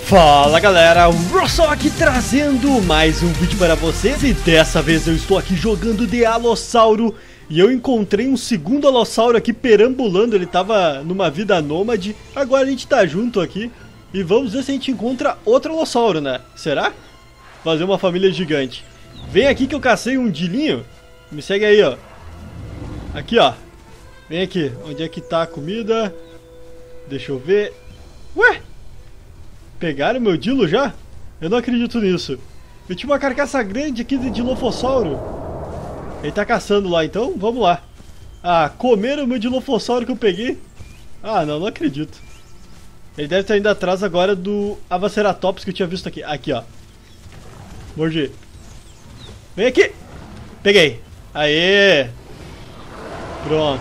Fala galera, o Russell aqui trazendo mais um vídeo para vocês. E dessa vez eu estou aqui jogando de Alossauro. E eu encontrei um segundo Alossauro aqui perambulando, ele tava numa vida nômade. Agora a gente tá junto aqui e vamos ver se a gente encontra outro Alossauro, né? Será? Fazer uma família gigante. Vem aqui que eu cacei um dilinho. Me segue aí, ó. Aqui, ó. Vem aqui, onde é que tá a comida? Deixa eu ver. Ué? Pegaram meu dilo já? Eu não acredito nisso. Eu tinha uma carcaça grande aqui de Dilophosauro. Ele tá caçando lá, então vamos lá. Ah, comeram o meu Dilophosauro que eu peguei? Ah, não acredito. Ele deve estar indo atrás agora do Avaceratops que eu tinha visto aqui. Aqui, ó. Mordi. Vem aqui. Peguei. Aê. Pronto.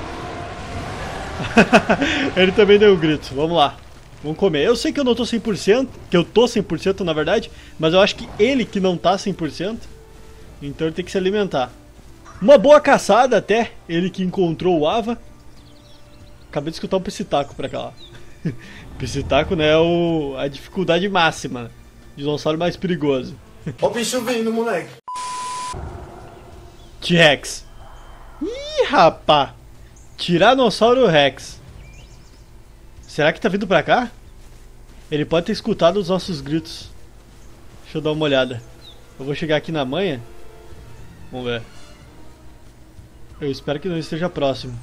Ele também deu um grito. Vamos lá. Vamos comer. Eu sei que eu não tô 100%, que eu tô 100% na verdade, mas eu acho que ele que não tá 100%, então ele tem que se alimentar. Uma boa caçada até, ele que encontrou o Ava. Acabei de escutar um Psitaco pra cá, ó. Psitaco, né, é a dificuldade máxima. Dinossauro mais perigoso. Ó o bicho vindo, moleque. T-Rex. Ih, rapá. Tiranossauro Rex. Será que tá vindo pra cá? Ele pode ter escutado os nossos gritos. Deixa eu dar uma olhada. Eu vou chegar aqui na manha. Vamos ver. Eu espero que não esteja próximo.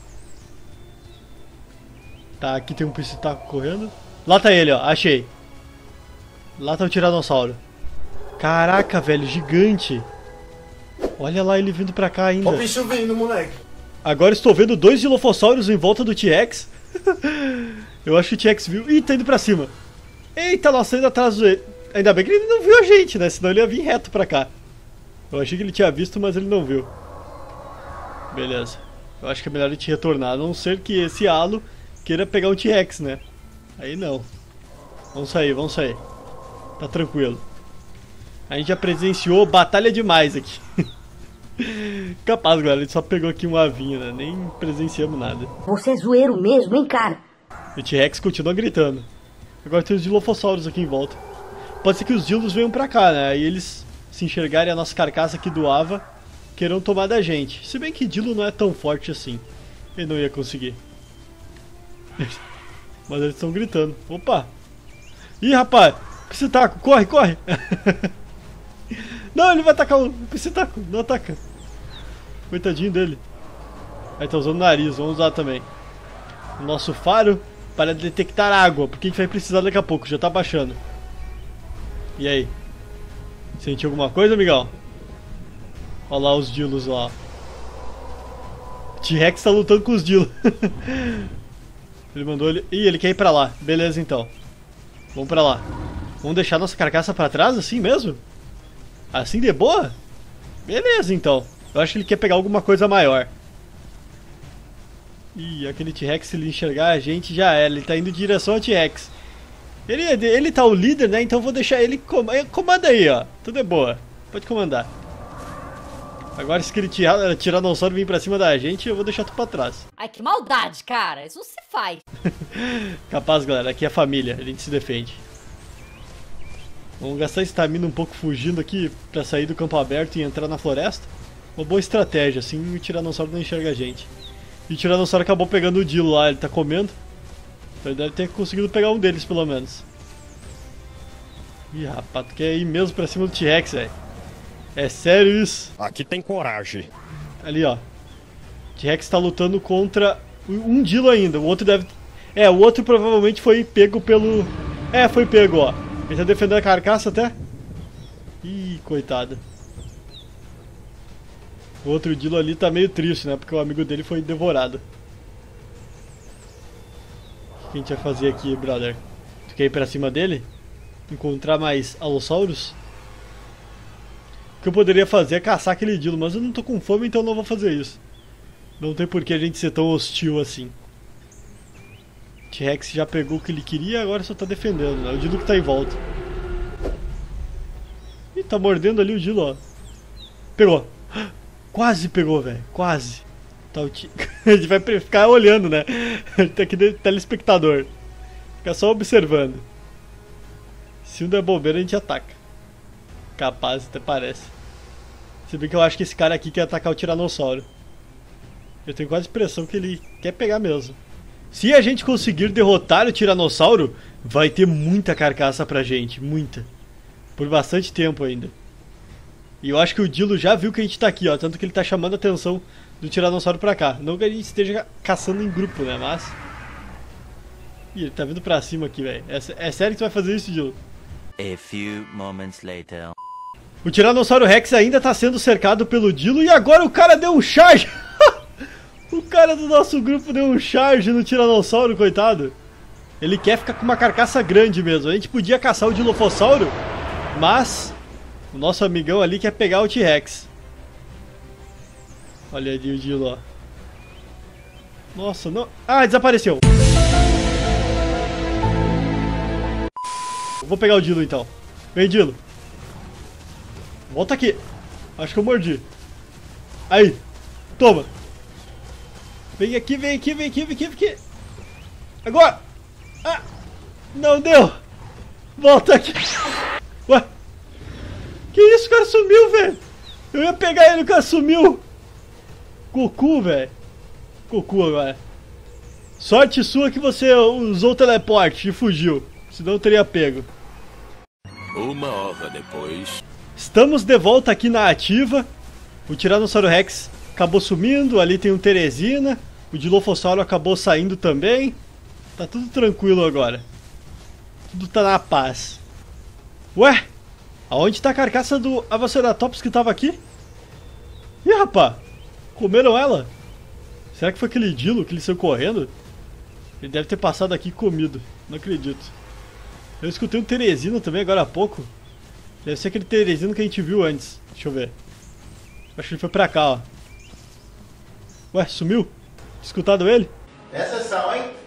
Tá, aqui tem um Psitaco correndo. Lá tá ele, ó. Achei. Lá tá o Tiranossauro. Caraca, velho. Gigante. Olha lá ele vindo pra cá ainda. Ó o bicho vindo, moleque. Agora estou vendo dois Dilophosaurus em volta do T-Rex. Eu acho que o T-Rex viu. Ih, tá indo pra cima. Eita, nossa, indo atrás do... Ainda bem que ele não viu a gente, né? Senão ele ia vir reto pra cá. Eu achei que ele tinha visto, mas ele não viu. Beleza. Eu acho que é melhor a gente retornar. A não ser que esse halo queira pegar o T-Rex, né? Aí não. Vamos sair, vamos sair. Tá tranquilo. A gente já presenciou batalha demais aqui. Capaz, galera. A gente só pegou aqui um avinho, né? Nem presenciamos nada. Você é zoeiro mesmo, hein, cara? O T-Rex continua gritando. Agora tem os Dilophosaurus aqui em volta. Pode ser que os Dilos venham pra cá, né? Aí eles se enxergarem a nossa carcaça aqui do Ava, queiram tomar da gente. Se bem que Dilo não é tão forte assim. Ele não ia conseguir. Mas eles estão gritando. Opa! Ih, rapaz! Psitaco, corre, corre! Não, ele vai atacar o Psitaco. Não ataca. Coitadinho dele. Aí tá usando o nariz, vamos usar também. O nosso faro para detectar água, porque a gente vai precisar daqui a pouco, já tá baixando. E aí? Sentiu alguma coisa, amigão? Olha lá os Dilos lá. O T-Rex tá lutando com os Dilos. Ele mandou ele... Ih, ele quer ir pra lá. Beleza, então. Vamos pra lá. Vamos deixar nossa carcaça pra trás, assim mesmo? Assim de boa? Beleza, então. Eu acho que ele quer pegar alguma coisa maior. Ih, aquele T-Rex, se ele enxergar a gente, já era. Ele tá indo em direção ao T-Rex. Ele tá o líder, né? Então eu vou deixar ele... Comanda aí, ó. Tudo é boa. Pode comandar. Agora se aquele Tiranossauro vir pra cima da gente, eu vou deixar tu pra trás. Ai, que maldade, cara. Isso não se faz. Capaz, galera. Aqui é a família. A gente se defende. Vamos gastar estamina um pouco fugindo aqui pra sair do campo aberto e entrar na floresta. Uma boa estratégia, assim o Tiranossauro não enxerga a gente. E o Tiranossauro acabou pegando o Dilo lá, ele tá comendo. Então ele deve ter conseguido pegar um deles, pelo menos. Ih, rapaz, tu quer ir mesmo pra cima do T-Rex, velho. É sério isso? Aqui tem coragem. Ali, ó. O T-Rex tá lutando contra um Dilo ainda. O outro deve... É, o outro provavelmente foi pego pelo... É, foi pego, ó. Ele tá defendendo a carcaça até. Ih, coitado. O outro Dilo ali tá meio triste, né? Porque o amigo dele foi devorado. O que a gente vai fazer aqui, brother? Tu quer ir pra cima dele? Encontrar mais Alossauros? O que eu poderia fazer é caçar aquele Dilo, mas eu não tô com fome, então não vou fazer isso. Não tem por que a gente ser tão hostil assim. T-Rex já pegou o que ele queria, agora só tá defendendo, né? O Dilo que tá em volta. Ih, tá mordendo ali o Dilo, ó. Pegou. Quase pegou, velho. Quase. Tá, a gente vai ficar olhando, né? A gente tá aqui de telespectador. Fica só observando. Se um der bobeira, a gente ataca. Capaz, até parece. Se bem que eu acho que esse cara aqui quer atacar o Tiranossauro. Eu tenho quase a impressão que ele quer pegar mesmo. Se a gente conseguir derrotar o Tiranossauro, vai ter muita carcaça pra gente. Muita. Por bastante tempo ainda. E eu acho que o Dilo já viu que a gente tá aqui, ó. Tanto que ele tá chamando a atenção do Tiranossauro pra cá. Não que a gente esteja caçando em grupo, né? Mas... Ih, ele tá vindo pra cima aqui, velho. É sério que tu vai fazer isso, Dilo? A few moments later. O Tiranossauro Rex ainda tá sendo cercado pelo Dilo e agora o cara deu um charge. O cara do nosso grupo deu um charge no Tiranossauro, coitado. Ele quer ficar com uma carcaça grande mesmo. A gente podia caçar o Dilophosauro, mas o nosso amigão ali quer pegar o T-Rex. Olha ali o Dilo, ó. Nossa, não... Ah, desapareceu. Vou pegar o Dilo então. Vem, Dilo. Volta aqui. Acho que eu mordi. Aí. Toma. Vem aqui, vem aqui, vem aqui, vem aqui, vem aqui. Agora. Ah. Não deu. Volta aqui. Ué. Que isso, o cara sumiu, velho. Eu ia pegar ele, o cara sumiu. Goku, velho. Goku agora. Sorte sua que você usou o teleporte e fugiu. Senão eu teria pego. Uma hora depois... Estamos de volta aqui na ativa. O Tiranossauro Rex acabou sumindo. Ali tem um Teresina. O Dilophosauro acabou saindo também. Tá tudo tranquilo agora. Tudo tá na paz. Ué? Aonde tá a carcaça do Avaceratops que tava aqui? Ih, rapá. Comeram ela? Será que foi aquele Dilo que ele saiu correndo? Ele deve ter passado aqui e comido. Não acredito. Eu escutei um Teresina também agora há pouco. Deve ser aquele Teresino que a gente viu antes. Deixa eu ver. Acho que ele foi pra cá, ó. Ué, sumiu? Escutado ele? Essa são, hein?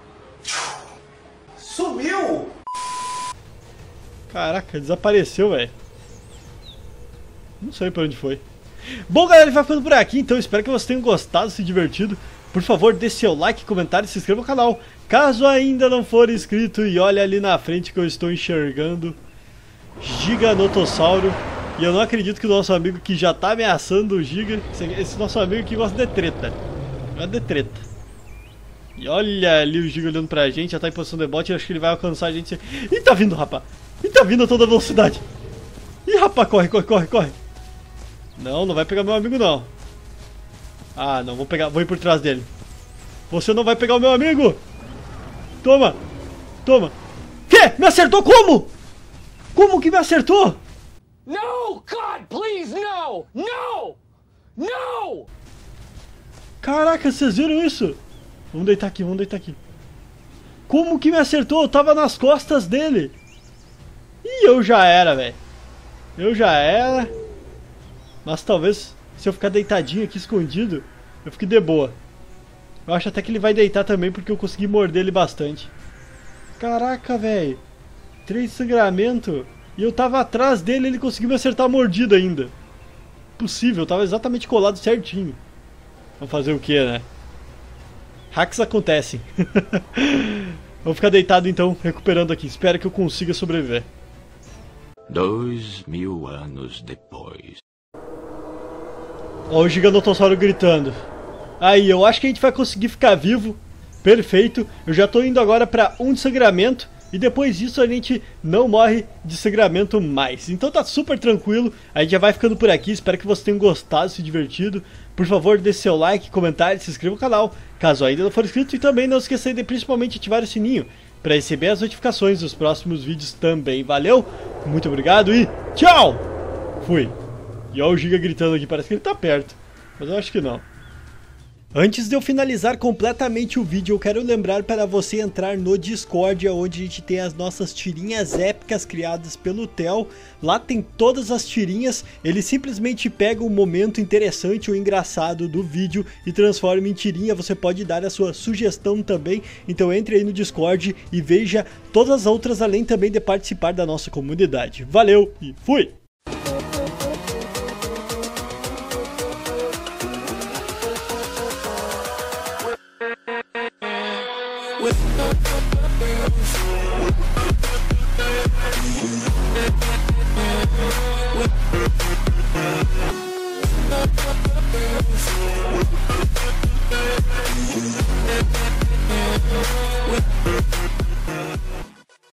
Sumiu! Caraca, desapareceu, velho. Não sei pra onde foi. Bom, galera, ele vai ficando por aqui, então espero que vocês tenham gostado, se divertido. Por favor, deixe seu like, comentário e se inscreva no canal, caso ainda não for inscrito. E olha ali na frente que eu estou enxergando Giganotossauro. E eu não acredito que o nosso amigo que já tá ameaçando o Giga, esse nosso amigo que gosta de treta. Gosta de treta. E olha ali o Giga olhando pra gente, já tá em posição de bote, eu acho que ele vai alcançar a gente. Ih, tá vindo, rapá. Ih, tá vindo a toda velocidade. Ih, rapá, corre, corre, corre, corre. Não, não vai pegar meu amigo não. Ah, não, vou ir por trás dele. Você não vai pegar o meu amigo. Toma. Toma. Que? Me acertou como? Como que me acertou? No! God, please, no! No! No! Caraca, vocês viram isso? Vamos deitar aqui, vamos deitar aqui. Como que me acertou? Eu tava nas costas dele. Ih, eu já era, velho. Eu já era. Mas talvez, se eu ficar deitadinho aqui, escondido, eu fique de boa. Eu acho até que ele vai deitar também, porque eu consegui morder ele bastante. Caraca, velho. 3 de sangramento. E eu tava atrás dele e ele conseguiu me acertar a mordida ainda. Possível, eu tava exatamente colado certinho. Vamos fazer o que, né? Hacks acontecem. Vou ficar deitado então, recuperando aqui. Espero que eu consiga sobreviver. 2000 anos depois. Ó o Giganotossauro gritando. Aí, eu acho que a gente vai conseguir ficar vivo. Perfeito. Eu já tô indo agora pra 1 de sangramento. E depois disso a gente não morre de sangramento mais. Então tá super tranquilo. A gente já vai ficando por aqui. Espero que vocês tenham gostado, se divertido. Por favor, deixe seu like, comentário, se inscreva no canal, caso ainda não for inscrito. E também não esqueça de principalmente ativar o sininho para receber as notificações dos próximos vídeos também. Valeu, muito obrigado e tchau! Fui. E ó o Giga gritando aqui, parece que ele tá perto. Mas eu acho que não. Antes de eu finalizar completamente o vídeo, eu quero lembrar para você entrar no Discord, onde a gente tem as nossas tirinhas épicas criadas pelo Theo. Lá tem todas as tirinhas, ele simplesmente pega um momento interessante ou engraçado do vídeo e transforma em tirinha. Você pode dar a sua sugestão também, então entre aí no Discord e veja todas as outras, além também de participar da nossa comunidade. Valeu e fui! With Valeu!